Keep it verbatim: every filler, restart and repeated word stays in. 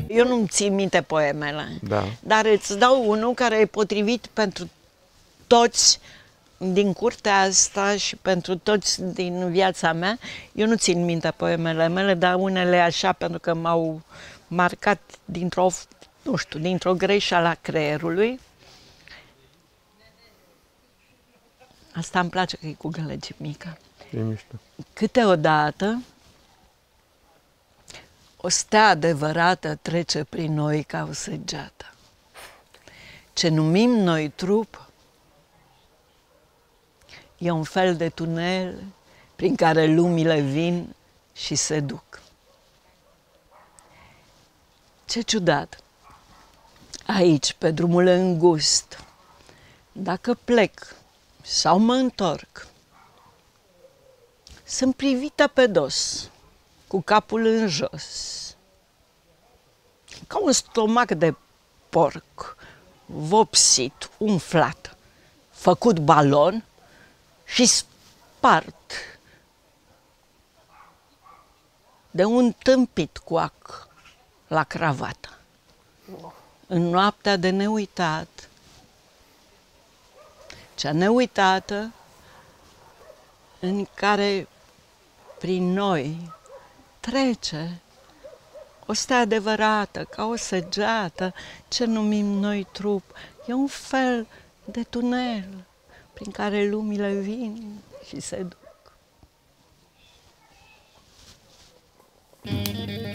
Eu nu-mi țin minte poemele, Da. dar îți dau unul care e potrivit pentru toți din curtea asta și pentru toți din viața mea. Eu nu țin minte poemele mele, dar unele așa pentru că m-au marcat dintr-o, nu știu, dintr-o greșeală a creierului. Asta îmi place că e cu gălăgimică. E mișto. Câteodată o stea adevărată trece prin noi ca o săgeată. Ce numim noi trup e un fel de tunel prin care lumile vin și se duc. Ce ciudat! Aici, pe drumul îngust, dacă plec sau mă întorc, sunt privită pe dos, cu capul în jos, ca un stomac de porc, vopsit, umflat, făcut balon și spart de un tâmpit coac la cravată. În noaptea de neuitat, cea neuitată în care prin noi trece o stea adevărată, ca o săgeată, ce numim noi trup. E un fel de tunel prin care lumile vin și se duc.